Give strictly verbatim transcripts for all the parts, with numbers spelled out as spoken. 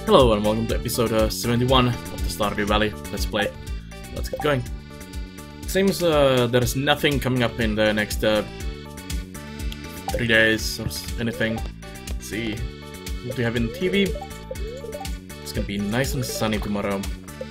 Hello and welcome to episode uh, seventy-one of the Stardew Valley Let's Play. Let's get going. Seems uh, there's nothing coming up in the next uh, three days or anything. Let's see what we have in T V. It's gonna be nice and sunny tomorrow.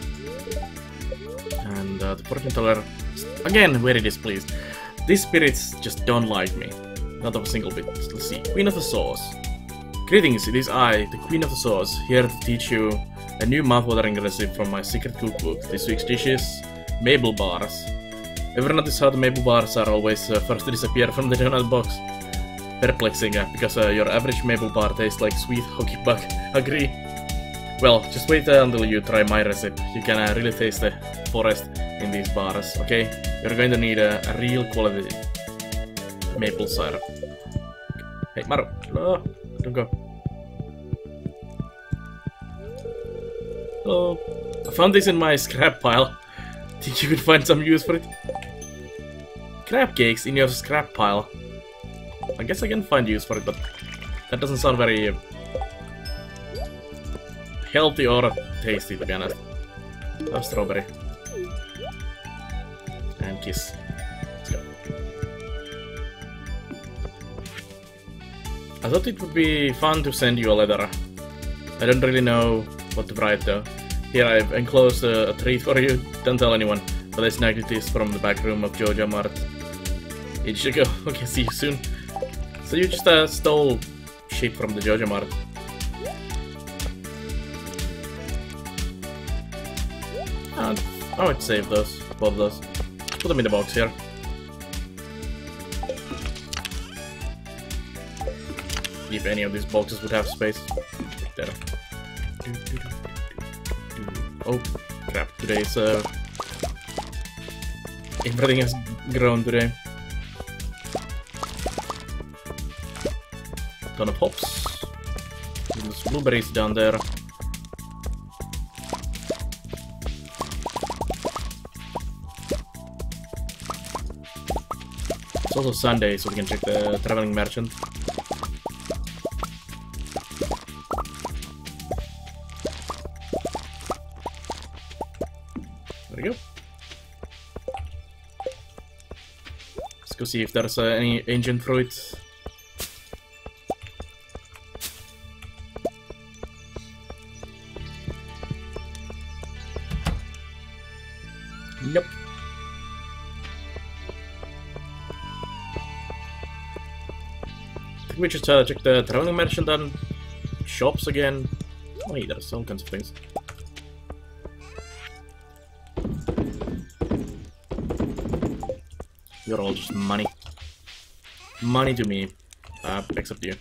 And uh, the fortune teller is again very displeased. These spirits just don't like me. Not of a single bit. Let's see. Queen of the Sauce. Greetings, it is I, the Queen of the Sauce, here to teach you a new mouth-watering recipe from my secret cookbook. This week's dish is maple bars. Ever notice how the maple bars are always uh, first to disappear from the donut box? Perplexing, uh, because uh, your average maple bar tastes like sweet hockey puck. Agree? Well, just wait uh, until you try my recipe. You can uh, really taste the forest in these bars, okay? You're going to need a, a real quality maple syrup. Hey, Maru! No, don't go. Hello. I found this in my scrap pile. Think you could find some use for it? Crab cakes in your scrap pile. I guess I can find use for it, but that doesn't sound very uh, healthy or tasty, to be honest. Oh, strawberry. And kiss. Let's go. I thought it would be fun to send you a letter. I don't really know what to write though. Here I've enclosed a, a treat for you. Don't tell anyone, but I snagged this from the back room of Georgia Mart. It should go. Okay, see you soon. So you just uh, stole shit from the Georgia Mart. Uh, I would save those, both of those. Put them in the box here. If any of these boxes would have space. There. Oh, crap. Today's uh... everything has grown today. Ton of hops. There's blueberries down there. It's also Sunday, so we can check the traveling merchant. There we go. Let's go see if there's uh, any ancient fruit. Nope. I think we should uh, check the traveling merchant and shops again. Oh, hey, there's all kinds of things. You're all just money. Money to me. Uh, except you.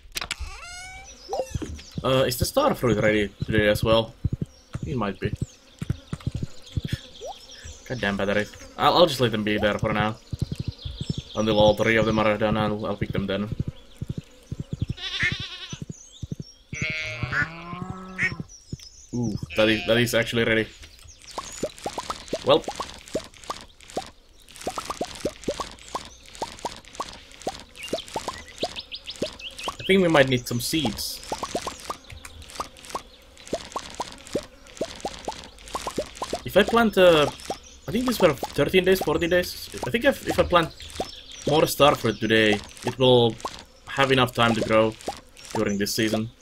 Uh, is the star fruit ready today as well? It might be. Goddamn batteries. I'll, I'll just let them be there for now. Until all three of them are done, I'll, I'll pick them then. Ooh, that is, that is actually ready. Well. I think we might need some seeds. If I plant uh, I think these were thirteen days, fourteen days. I think if, if I plant more star fruit today, it will have enough time to grow during this season.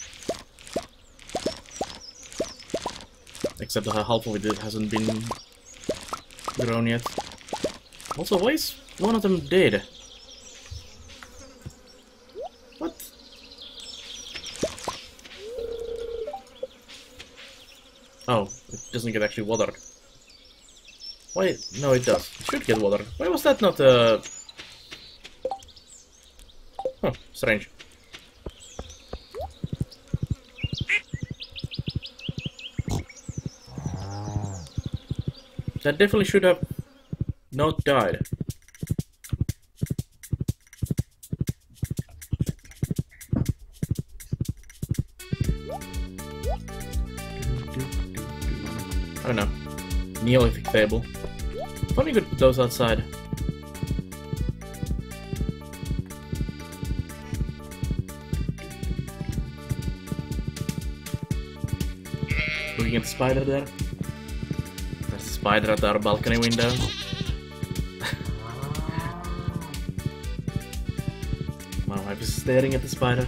Except that half of it hasn't been grown yet. Also, why is one of them dead? What? Oh, it doesn't get actually watered. Why? No, it does. It should get watered. Why was that not uh... Huh, strange. That definitely should have not died. I don't know. Neolithic table. Probably could put those outside. looking at the spider there. There's a spider at our balcony window. My wife is staring at the spider.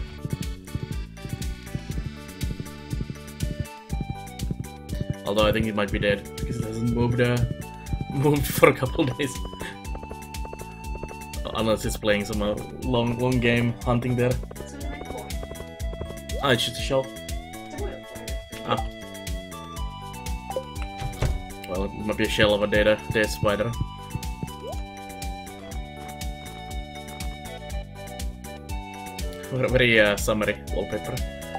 Although I think it might be dead because it hasn't moved uh, moved for a couple of days. Unless it's playing some uh, long long game hunting there. Ah, it's just a shell. Ah. Well, it might be a shell of a dead, dead spider. Very uh, summery wallpaper.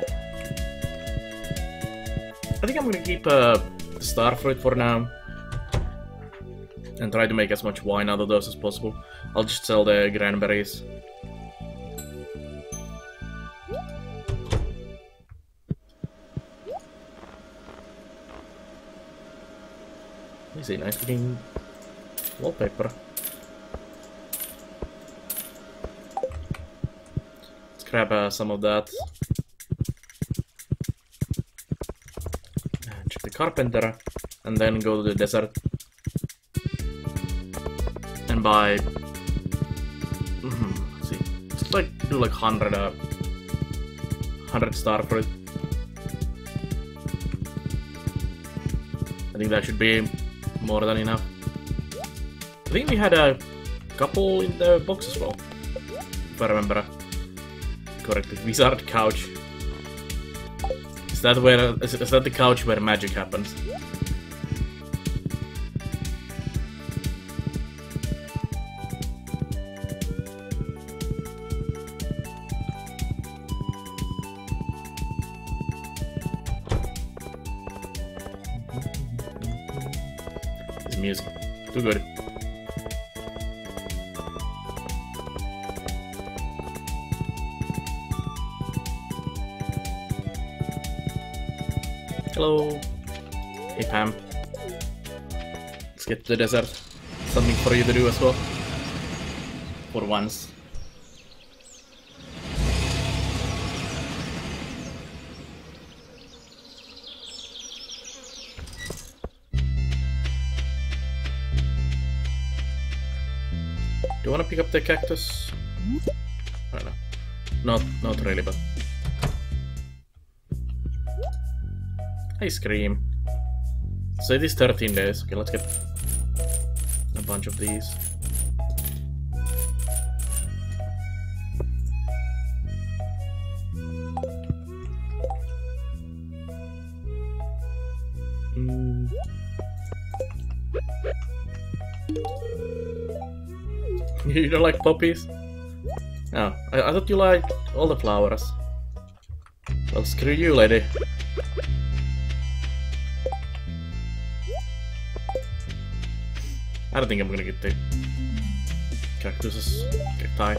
I think I'm gonna keep uh, starfruit for now. And try to make as much wine out of those as possible. I'll just sell the cranberries. This is a nice looking wallpaper. Let's grab uh, some of that. And check the carpenter. And then go to the desert. And buy... Mm-hmm, let's see. Just like do like one hundred, uh, one hundred starfruit. I think that should be more than enough. I think we had a couple in the box as well, if I remember correctly. Wizard couch. Is that where? Is, is that the couch where magic happens? Music. Too good. Hello. Hey Pam. Let's get to the desert. Something for you to do as well. For once. Do you want to pick up the cactus? I don't know. Not, not really, but... Ice cream. So it is thirteen days. Okay, let's get a bunch of these. Mm. You don't like poppies? Oh, I, I thought you liked all the flowers. Well, screw you, lady. I don't think I'm gonna get the cactuses. Cacti.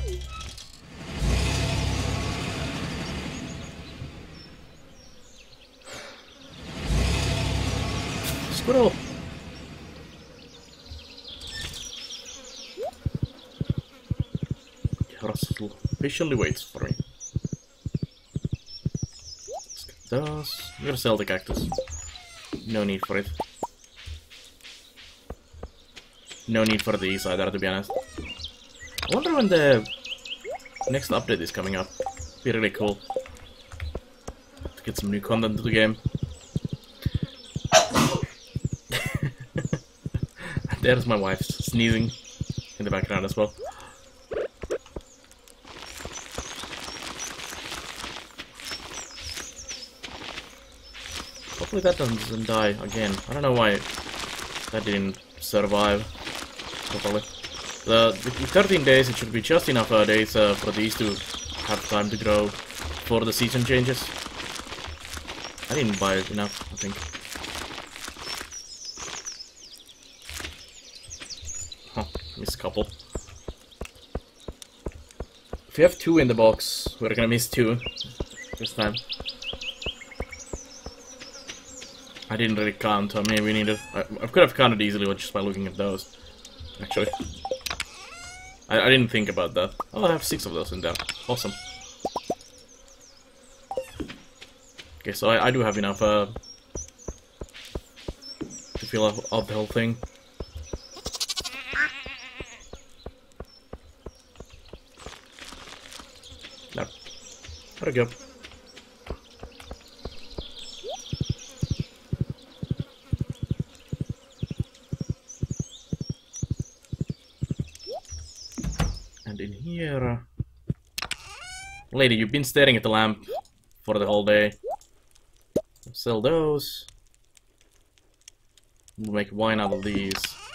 Squirrel! Russell patiently waits for me. Let's get those. I'm gonna sell the cactus. No need for it. No need for these either, to be honest. I wonder when the next update is coming up. Be really cool to get some new content to the game. There's my wife sneezing in the background as well. Hopefully that doesn't die again. I don't know why that didn't survive properly. The, the thirteen days, it should be just enough uh, days uh, for these to have time to grow before the season changes. I didn't buy enough, I think. Huh, missed a couple. If we have two in the box, we're gonna miss two this time. I didn't really count how many we needed. I, I could have counted easily just by looking at those, actually. I, I didn't think about that. Oh, I have six of those in there. Awesome. Okay, so I, I do have enough uh, fill up, up the whole thing. No. There we go. And in here... Lady, you've been staring at the lamp for the whole day. Sell those. We'll make wine out of these.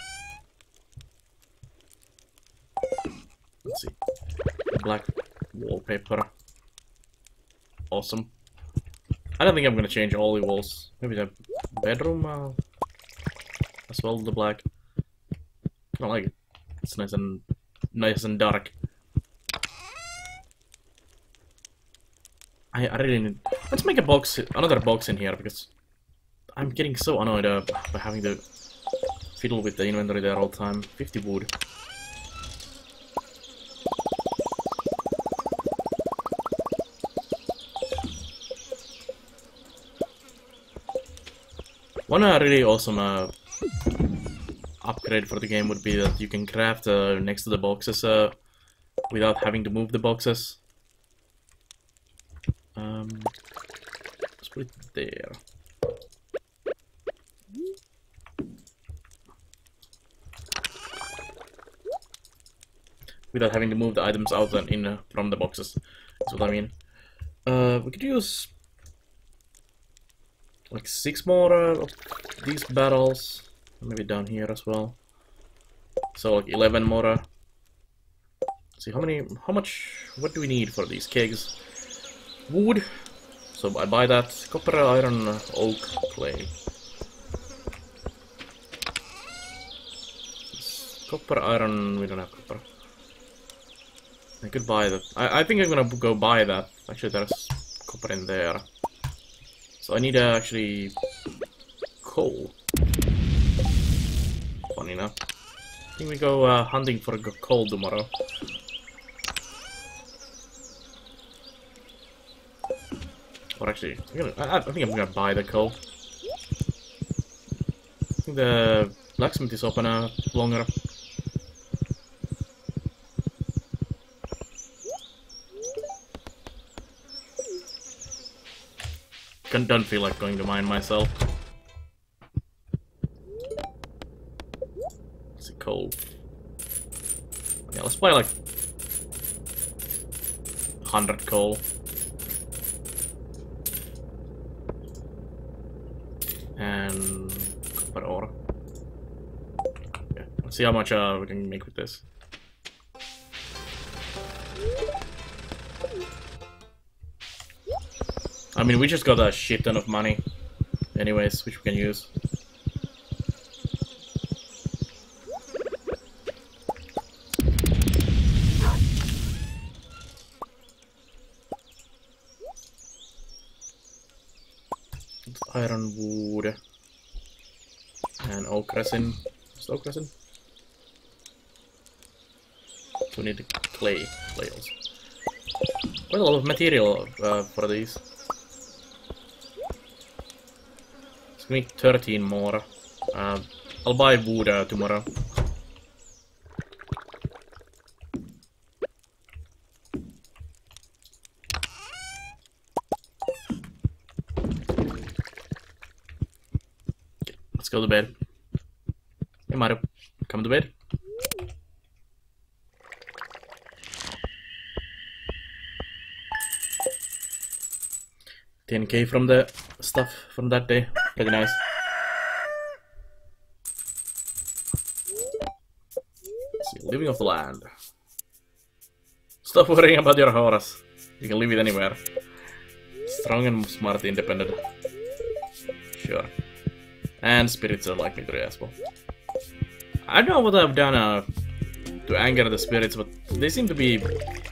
Let's see. Black wallpaper. Awesome. I don't think I'm gonna change all the walls. Maybe the bedroom uh, as well, the black. I like it. It's nice and nice and dark. I, I really need... Let's make a box, another box in here, because I'm getting so annoyed uh, by having to fiddle with the inventory there all the time. fifty wood. One uh, really awesome uh, upgrade for the game would be that you can craft uh, next to the boxes uh, without having to move the boxes. Um, let's put it there. Without having to move the items out and in uh, from the boxes, is what I mean. Uh, we could use like six more uh, of these barrels, maybe down here as well. So like eleven more. Uh, let's see how many, how much, what do we need for these kegs? Wood, so I buy that. Copper, iron, oak, clay. Copper, iron, we don't have copper. I could buy that. I, I think I'm gonna go buy that. Actually, there's copper in there. So I need uh, actually coal. Funny enough. I think we go uh, hunting for coal tomorrow. Or actually, I'm gonna, I, I think I'm gonna buy the coal. I think the blacksmith is open uh, longer. Can, don't feel like going to mine myself. Let's see, coal. Yeah, let's buy like one hundred coal. And copper ore. Yeah, let's see how much uh, we can make with this. I mean, we just got a shit ton of money, anyways, which we can use. Iron wood and oak resin. Is oak resin? So we need the clay, clay also. Quite a lot of material uh, for these. Let's make thirteen more. Uh, I'll buy wood uh, tomorrow. Let's go to bed. Hey Mario, come to bed. ten K from the stuff from that day. Pretty nice. Let's see, living off the land. Stop worrying about your horse. You can leave it anywhere. Strong and smart, independent. Sure. And spirits are like me today as well. I don't know what I've done uh, to anger the spirits, but they seem to be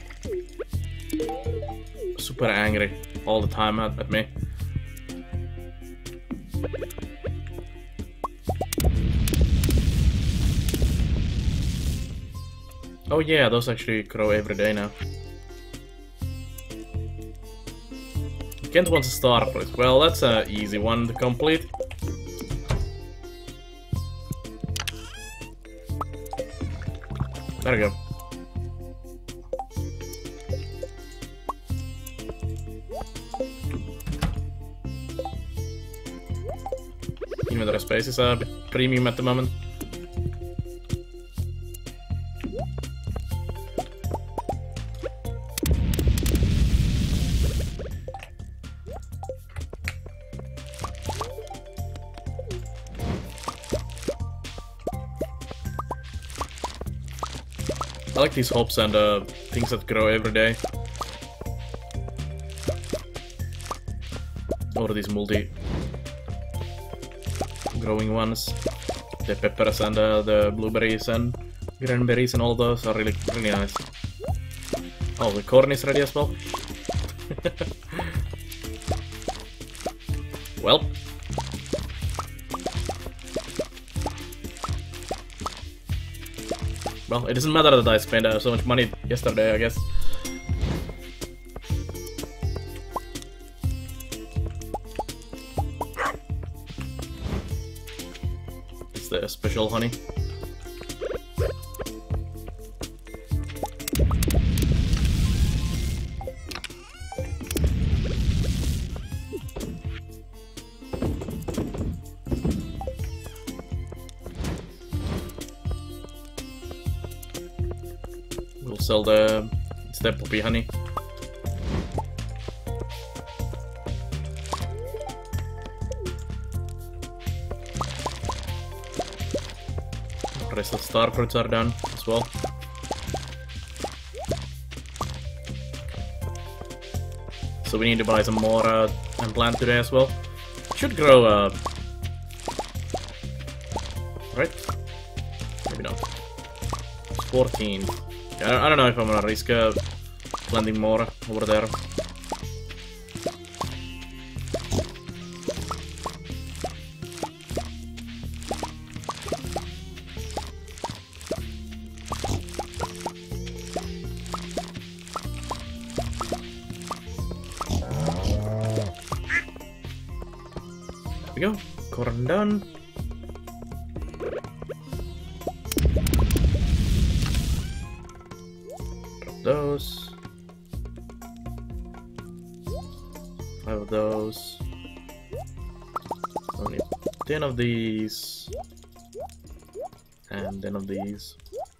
super angry all the time at, at me. Oh yeah, those actually grow every day now. Kent wants a star for it. Well, that's an easy one to complete. There we go. Inventory space is a bit premium at the moment. I like these hops and uh, things that grow every day. Or these multi growing ones. The peppers and uh, the blueberries and cranberries and all those are really, really nice. Oh, the corn is ready as well. Well. Well, it doesn't matter that I spent uh, so much money yesterday, I guess. It's the special honey. Sell the step poppy honey. The rest of the star fruits are done as well. So we need to buy some more uh, and plant today as well. Should grow, uh, right? Maybe not. fourteen. I don't know if I'm gonna risk uh, planting more over there. There we go. Corn done. Those. Five of those. Only ten of these. And ten of these.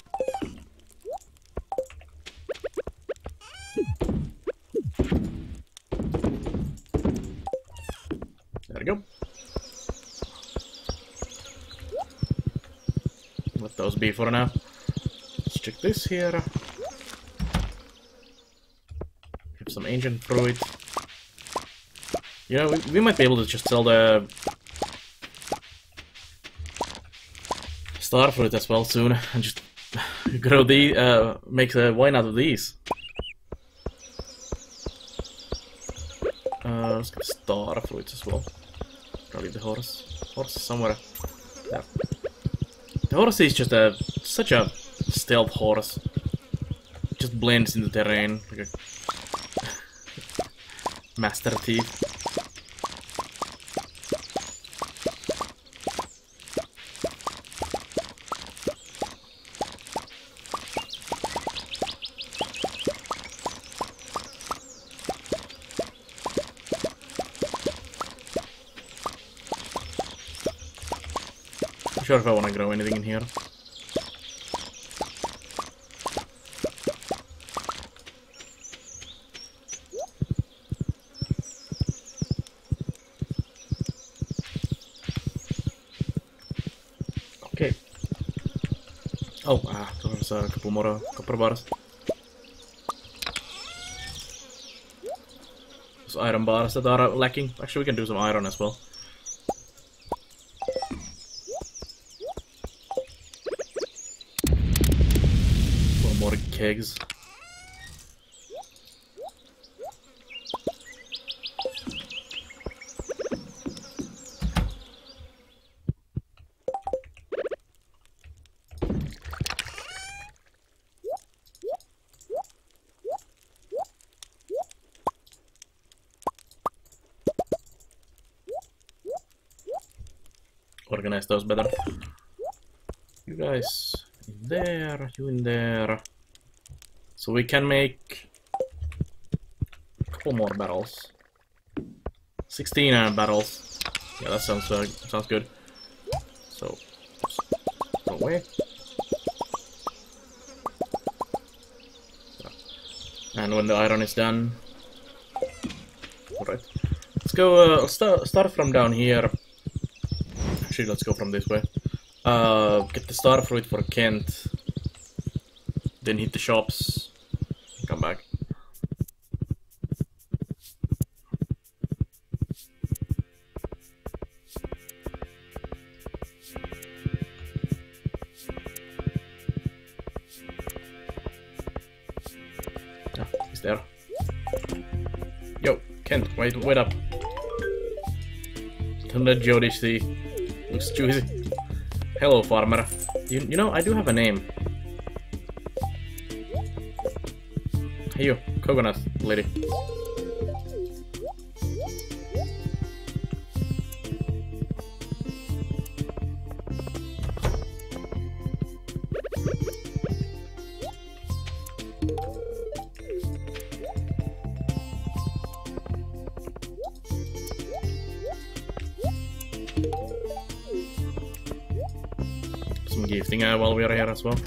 There we go. Let those be for now. Let's check this here. Some ancient fruit. You know, we, we might be able to just sell the star fruit as well soon and just grow the uh, make the wine out of these. Uh, let's get star fruits as well. Probably the horse. Horse is somewhere. Yeah. The horse is just a such a stealth horse. Just blends in the terrain like a Master Thief. Not sure if I want to grow anything in here. Okay. Oh, ah, there's a couple more uh, copper bars. Those iron bars that are lacking. Actually, we can do some iron as well. One more kegs. Organize those better. You guys In there, you in there. So we can make a couple more barrels. sixteen uh, barrels. Yeah, that sounds uh, sounds good. So, go away. And when the iron is done, alright. Let's go. Uh, start start from down here. Actually, let's go from this way. Uh, get the star fruit for Kent. Then hit the shops. Come back. Ah, he's there. Yo, Kent, wait, wait up. Don't let Jody see. Looks juicy. Hello, farmer. You, you know, I do have a name. Hey you, coconut lady. Some gifting uh, while we are here as well.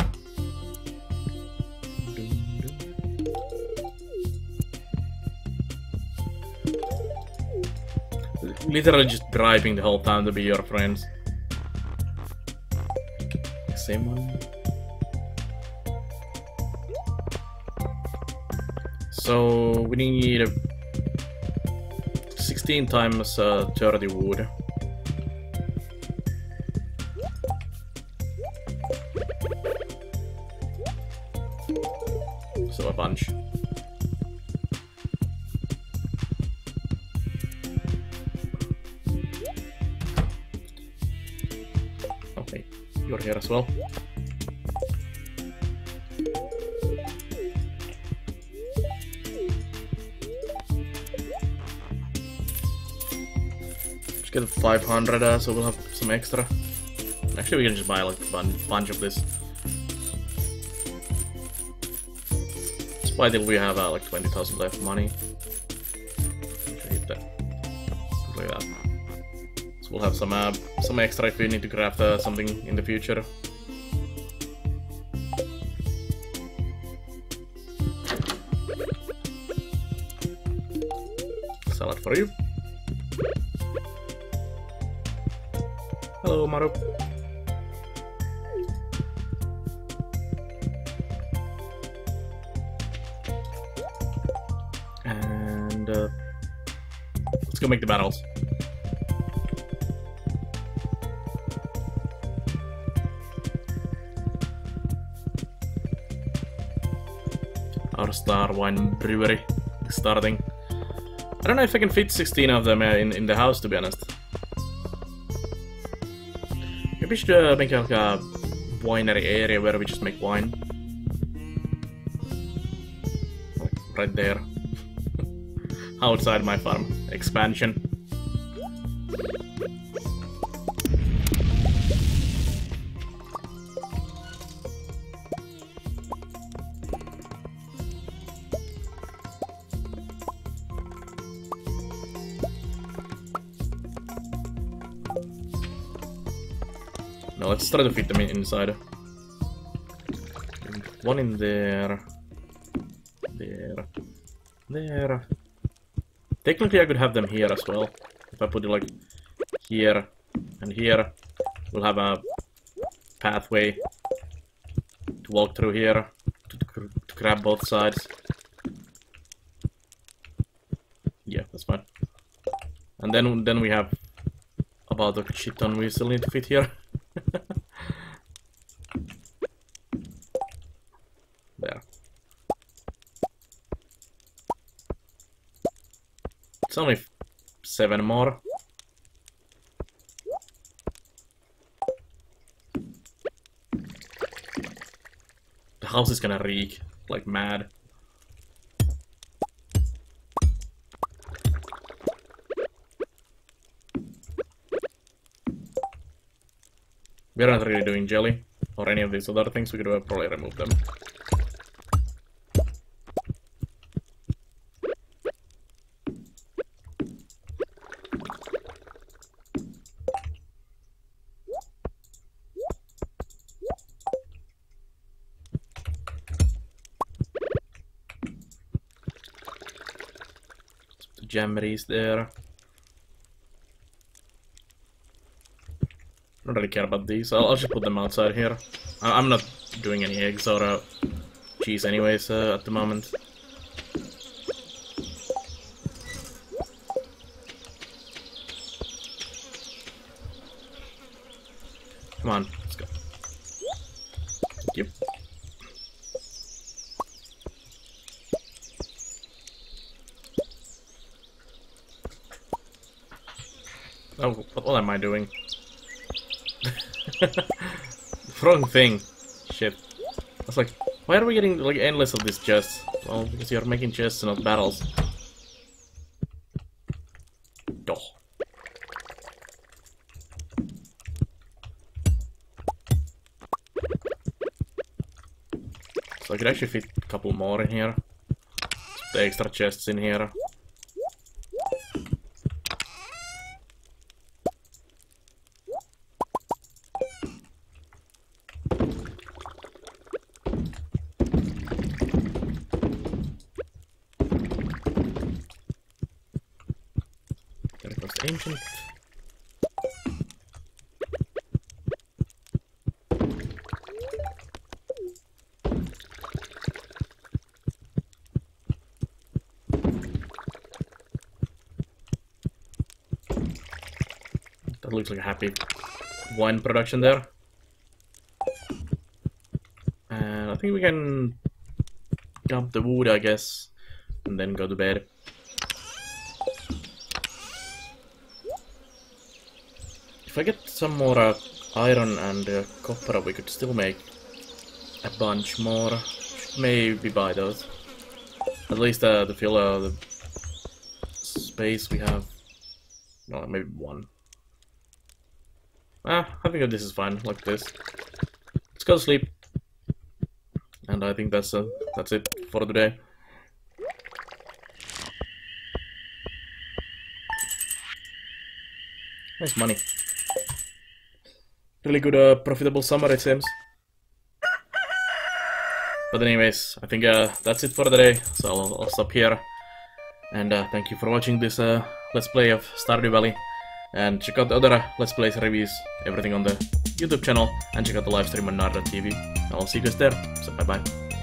Literally just bribing the whole time to be your friends. Same one. So we need a sixteen times uh, thirty wood. So a bunch. Okay, you're here as well. Just get five hundred, uh, so we'll have some extra. Actually, we can just buy like a bun bunch of this. Why did we have uh, like twenty thousand left money? Hit that. Look at that. So we'll have some uh, some extra if we need to craft uh, something in the future. Salad for you. Hello, Maru. And uh, let's go make the barrels. Our Star Wine Brewery is starting. I don't know if I can fit sixteen of them uh, in, in the house, to be honest. Maybe we should uh, make like a winery area where we just make wine. Like right there. Outside my farm. Expansion. No, let's try to fit them in inside. One in there. There. There. Technically I could have them here as well. If I put it like here and here, we'll have a pathway to walk through here to, to grab both sides. Yeah, that's fine. And then then we have about a shit ton we still need to fit here. There. It's only seven more. The house is gonna reek like mad. We're not really doing jelly. or any of these other things, we could uh, probably remove them. Jammeries there. I don't really care about these. I'll, I'll just put them outside here. I, I'm not doing any eggs or uh, cheese anyways uh, at the moment. Come on, let's go. Thank you. Oh, what, what am I doing? Wrong thing. Shit. I was like, why are we getting like endless of these chests? Well, because you're making chests and not battles. Doh. So I could actually fit a couple more in here. Put the extra chests in here. Ancient. That looks like a happy wine production there. And I think we can dump the wood, I guess, and then go to bed. If I get some more uh, iron and uh, copper, we could still make a bunch more. Should maybe buy those. At least uh, to fill uh, the space we have. No, maybe one. Ah, I think that this is fine, like this. Let's go to sleep. And I think that's uh, that's it for today. Nice money. Really good, uh, profitable summer, it seems. But anyways, I think uh, that's it for today, so I'll, I'll stop here. And uh, thank you for watching this uh, Let's Play of Stardew Valley. And check out the other uh, Let's Plays, reviews, everything on the YouTube channel. And check out the live stream on Nard dot T V. I'll see you guys there, so bye bye.